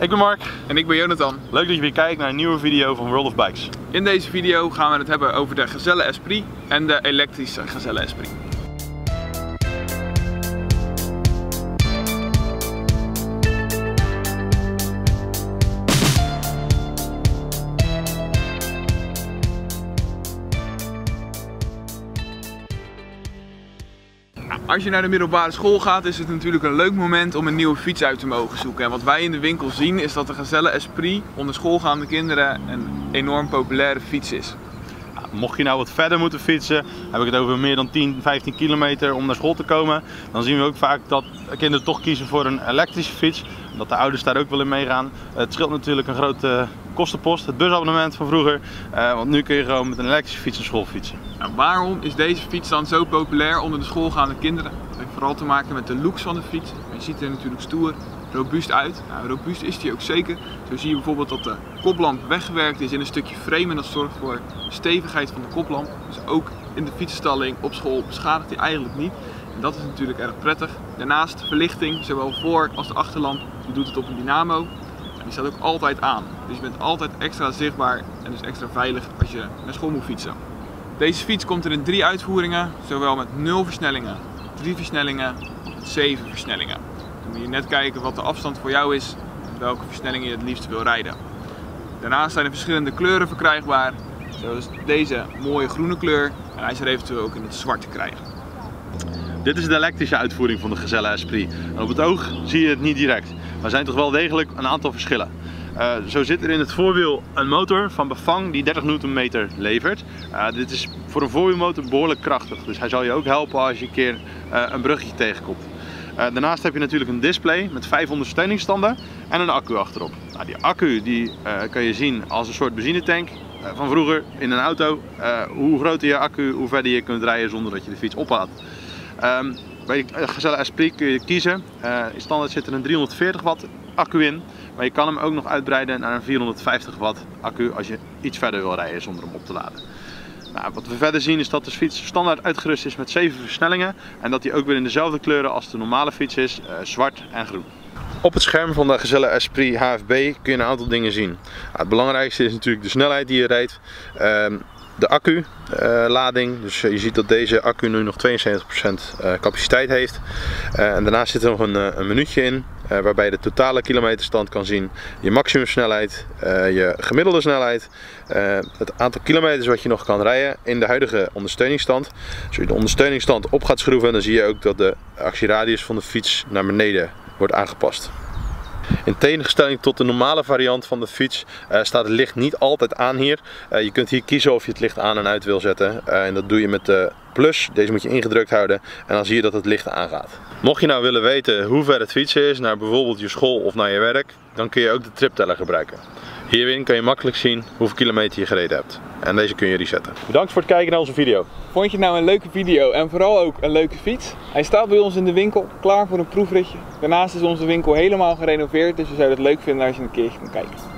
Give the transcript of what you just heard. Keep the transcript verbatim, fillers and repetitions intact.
Ik ben Mark. En ik ben Jonathan. Leuk dat je weer kijkt naar een nieuwe video van World of Bikes. In deze video gaan we het hebben over de Gazelle Esprit en de elektrische Gazelle Esprit. Als je naar de middelbare school gaat, is het natuurlijk een leuk moment om een nieuwe fiets uit te mogen zoeken. En wat wij in de winkel zien is dat de Gazelle Esprit onder schoolgaande kinderen een enorm populaire fiets is. Mocht je nou wat verder moeten fietsen, heb ik het over meer dan tien, vijftien kilometer om naar school te komen, dan zien we ook vaak dat kinderen toch kiezen voor een elektrische fiets. Dat de ouders daar ook wel in meegaan. Het scheelt natuurlijk een grote kostenpost, het busabonnement van vroeger, uh, want nu kun je gewoon met een elektrische fiets naar school fietsen. Nou, waarom is deze fiets dan zo populair onder de schoolgaande kinderen? Dat heeft vooral te maken met de looks van de fiets. Je ziet er natuurlijk stoer, robuust uit. Nou, robuust is die ook zeker. Zo zie je bijvoorbeeld dat de koplamp weggewerkt is in een stukje frame en dat zorgt voor stevigheid van de koplamp. Dus ook in de fietsenstalling op school beschadigt die eigenlijk niet. En dat is natuurlijk erg prettig. Daarnaast verlichting, zowel voor als de achterlamp, die doet het op een dynamo. En die staat ook altijd aan. Dus je bent altijd extra zichtbaar en dus extra veilig als je naar school moet fietsen. Deze fiets komt er in drie uitvoeringen, zowel met nul versnellingen, drie versnellingen en zeven versnellingen. Dan moet je net kijken wat de afstand voor jou is en welke versnelling je het liefst wil rijden. Daarnaast zijn er verschillende kleuren verkrijgbaar, zoals deze mooie groene kleur en hij is er eventueel ook in het zwart te krijgen. Dit is de elektrische uitvoering van de Gazelle Esprit. En op het oog zie je het niet direct, maar er zijn toch wel degelijk een aantal verschillen. Uh, zo zit er in het voorwiel een motor van Bafang die dertig newtonmeter levert. Uh, dit is voor een voorwielmotor behoorlijk krachtig, dus hij zal je ook helpen als je een keer uh, een bruggetje tegenkomt. Uh, daarnaast heb je natuurlijk een display met vijf ondersteuningsstanden en een accu achterop. Nou, die accu die, uh, kan je zien als een soort benzinetank uh, van vroeger in een auto. Uh, hoe groter je accu, hoe verder je kunt rijden zonder dat je de fiets oplaadt. Um, bij de Gazelle Esprit kun je kiezen. Uh, in standaard zit er een driehonderdveertig watt accu in, maar je kan hem ook nog uitbreiden naar een vierhonderdvijftig watt accu als je iets verder wil rijden zonder hem op te laden. Nou, wat we verder zien is dat de fiets standaard uitgerust is met zeven versnellingen en dat die ook weer in dezelfde kleuren als de normale fiets is, uh, zwart en groen. Op het scherm van de Gazelle Esprit H F B kun je een aantal dingen zien. Nou, het belangrijkste is natuurlijk de snelheid die je rijdt. Uh, De accu-lading, uh, dus je ziet dat deze accu nu nog tweeënzeventig procent uh, capaciteit heeft. Uh, en daarnaast zit er nog een, uh, een minuutje in, uh, waarbij je de totale kilometerstand kan zien. Je maximumsnelheid, uh, je gemiddelde snelheid, uh, het aantal kilometers wat je nog kan rijden in de huidige ondersteuningsstand. Als je de ondersteuningsstand op gaat schroeven, dan zie je ook dat de actieradius van de fiets naar beneden wordt aangepast. In tegenstelling tot de normale variant van de fiets uh, staat het licht niet altijd aan hier. Uh, je kunt hier kiezen of je het licht aan en uit wil zetten. Uh, en dat doe je met de plus. Deze moet je ingedrukt houden en dan zie je dat het licht aangaat. Mocht je nou willen weten hoe ver het fietsen is naar bijvoorbeeld je school of naar je werk, dan kun je ook de tripteller gebruiken. Hierin kan je makkelijk zien hoeveel kilometer je gereden hebt. En deze kun je resetten. Bedankt voor het kijken naar onze video. Vond je het nou een leuke video en vooral ook een leuke fiets? Hij staat bij ons in de winkel, klaar voor een proefritje. Daarnaast is onze winkel helemaal gerenoveerd, dus we zouden het leuk vinden als je een keertje komt kijken.